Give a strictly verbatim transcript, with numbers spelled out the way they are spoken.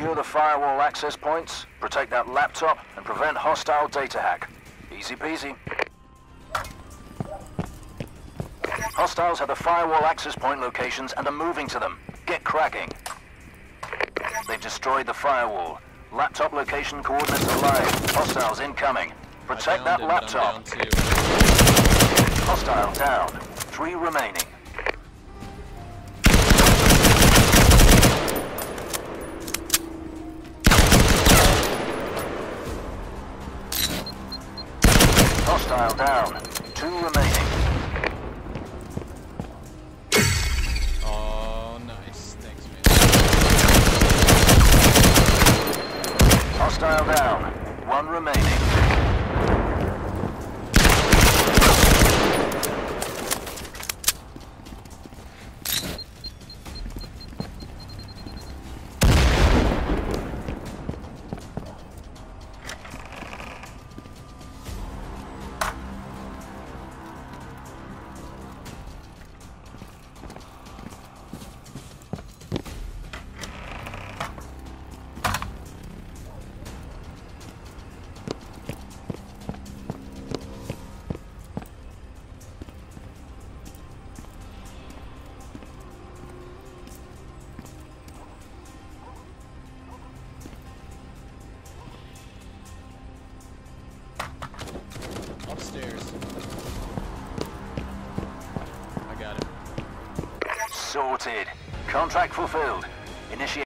Secure the firewall access points, protect that laptop, and prevent hostile data hack. Easy peasy. Hostiles have the firewall access point locations and are moving to them. Get cracking. They've destroyed the firewall. Laptop location coordinates are live. Hostiles incoming. Protect that him, laptop. Hostile down. Three remaining. Hostile down. Two remaining. Oh, nice. Thanks, man. Hostile down. One remaining. Upstairs. I got it. Sorted. Contract fulfilled. Initiate